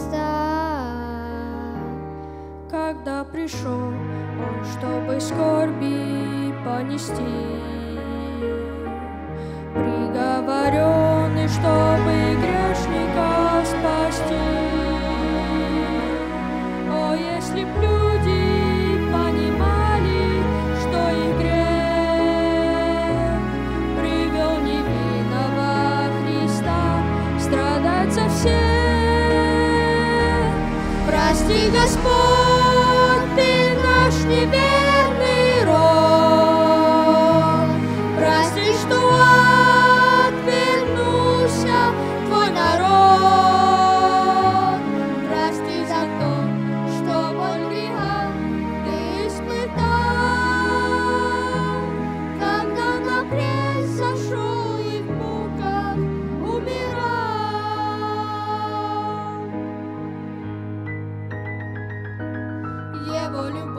Когда пришел Он, чтобы скорби понести, приговоренный, чтобы грешника спасти. О, если б люди понимали, что их грех привел невинного Христа страдать за всех. Прости, Господь, Ты наш неверный род, прости, что отвернулся Твой народ, прости за то, что боль греха Ты испытал, когда на крест зашел и в муках умирал. Его любовь